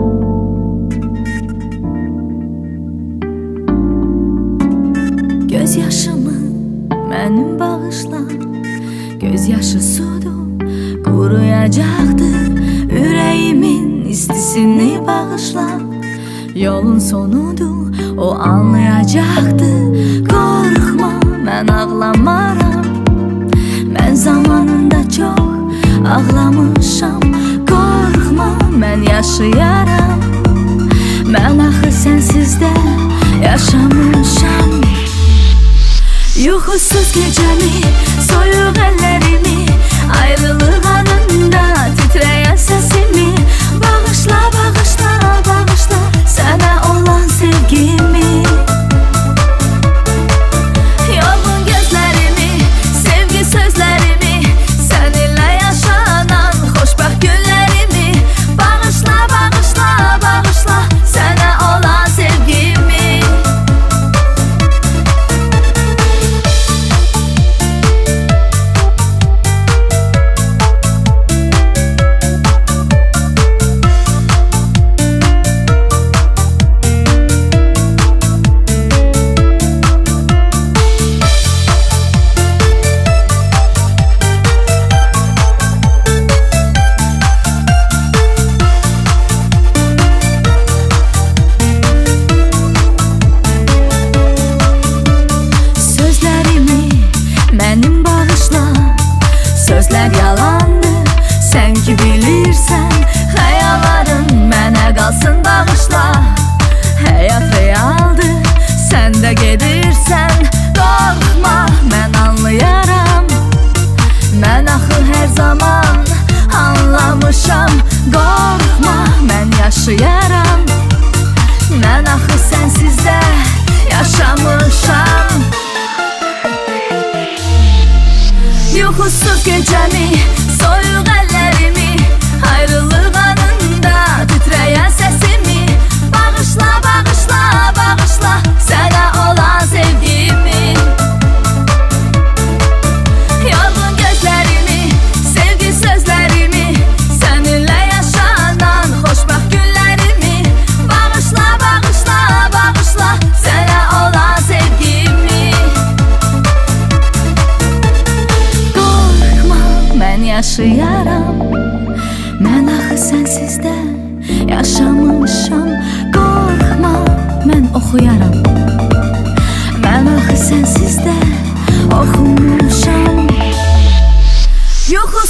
Göz yaşımı mənim bağışla, göz yaşı sudur, quruyacaqdı. Ürəyimin istisini bağışla, yolun sonudur, o anlayacaqdı. Qorxma, mən ağlamaram, mən zamanında çox ağlamışam. Qorxma, mən yaşayaram, mən axı sənsizdə yaşamışam. Yuxusuz gecəmi, soyuq əllərimi, ayrılıq anında titrəyən səsimi bağışla, bağışla, bağışla sənə olan sevgimi. Yorğun gözlərimi, sevgi sözlərimi, səninlə yaşanan xoşbəxt günlərimi bağışla, bağışla, bağışla sənə olan sevgimi. Sözlər yalandı, sən ki bilirsən, xəyalların mənə qalsın bağışla. Həyat realdır, sən də gedirsən, qorxma, mən anlayaram. Mən axı hər zaman anlamışam, qorxma, mən yaşayaram. Mən axı sənsizdə yaşamışam. Yuxusuz gecəmi, soyuq əllərimi, ayrılıq anında titrəyən səsimi bağışla, bağışla, bağışla sənə olan sevgimi. Yorğun gözlərimi, sevgi sözlərimi, səninlə yaşanan xoşbəxt günlərimi bağışla, bağışla, bağışla sənə olan sevgimi. Mən yaşayaram, mən axı sənsizdə yaşamışam. Qorxma, mən oxuyaram, mən axı sənsizdə oxumuşam.